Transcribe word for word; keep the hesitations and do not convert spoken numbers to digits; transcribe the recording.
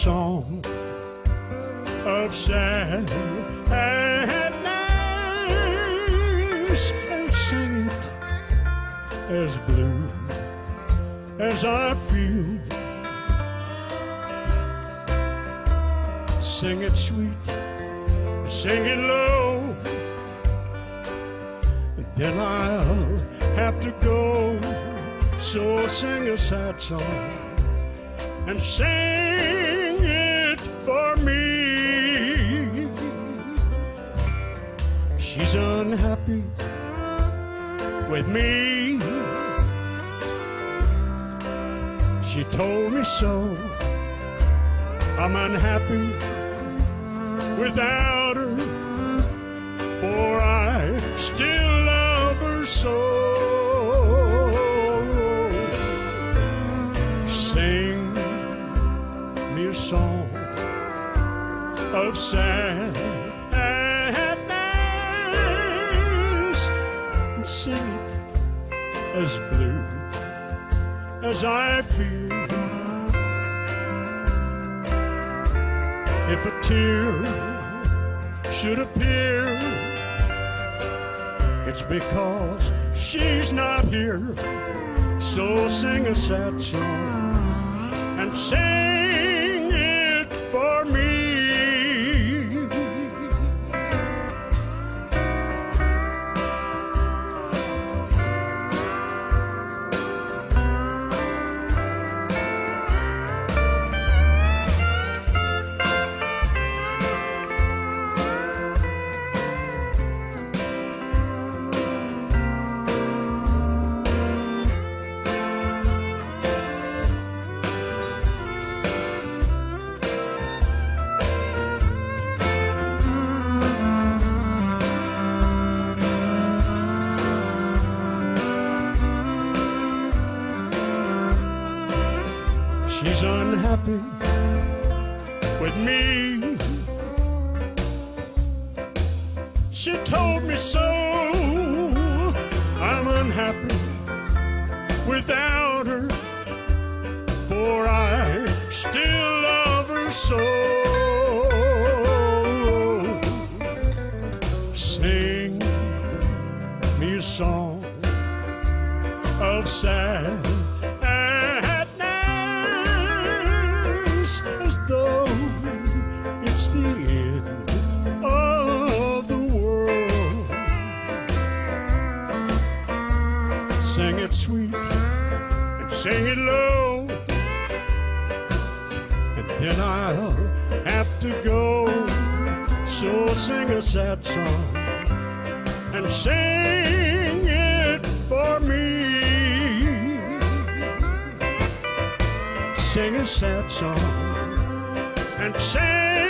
song of sadness and sing it as blue as I feel. Sing it sweet, sing it low, and then I'll have to go. So sing a sad song and sing it for me. She's unhappy with me. She told me so. I'm unhappy without her, for I still love her so. Sing me a song of sadness and sing it as blue as I feel. If a tear should appear, it's because she's not here. So sing a sad song and sing it for me. She's unhappy with me. She told me so. I'm unhappy without her, for I still love her so. Sing me a song of sadness, as though it's the end of the world. Sing it sweet and sing it low, and then I'll have to go. So sing a sad song and sing it for me. Sing a sad song and sing